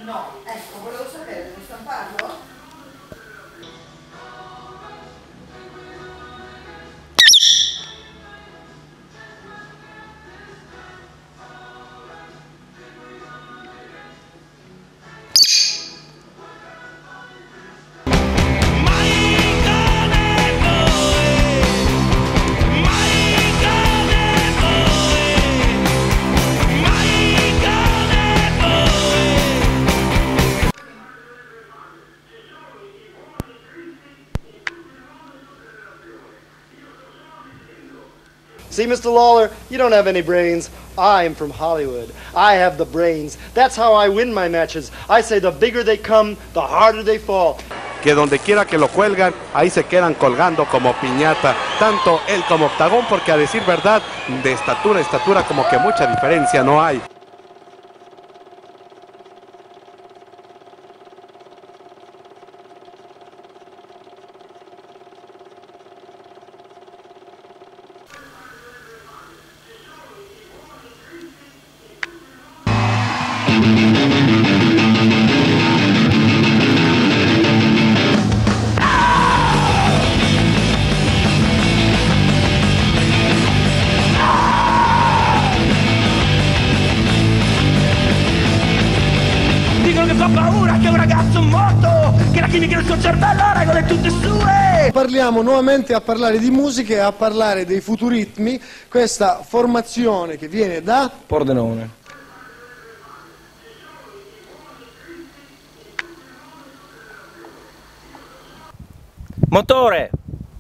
No, ecco, volevo sapere, devo stamparlo? See, Mr. Lawler, you don't have any brains. I'm from Hollywood. I have the brains. That's how I win my matches. I say the bigger they come, the harder they fall. Que donde quiera que lo cuelgan, ahí se quedan colgando como piñata, tanto él como Octagón, porque a decir verdad, de estatura a estatura como que mucha diferencia no hay. Parliamo nuovamente a parlare di musica e a parlare dei futuritmi, questa formazione che viene da Pordenone. Motore!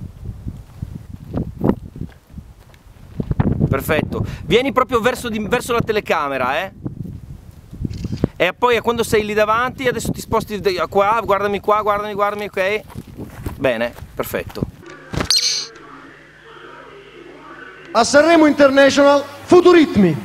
Perfetto. Vieni proprio verso la telecamera, eh? E poi quando sei lì davanti, adesso ti sposti qua, guardami, ok? Bene, perfetto. a Sanremo International Futuritmi.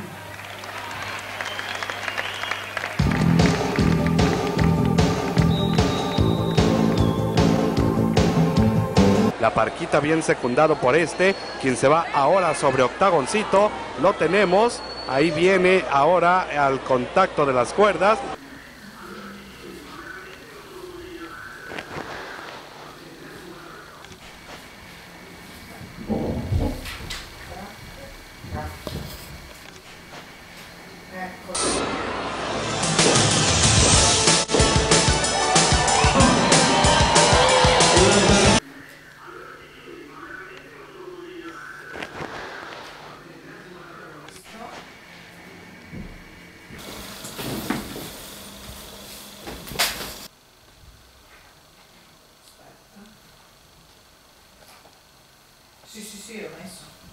La parquita bien secundado por quien se va ahora sobre octagoncito, lo tenemos, ahí viene ahora al contacto de las cuerdas. Sì, l'ho messo.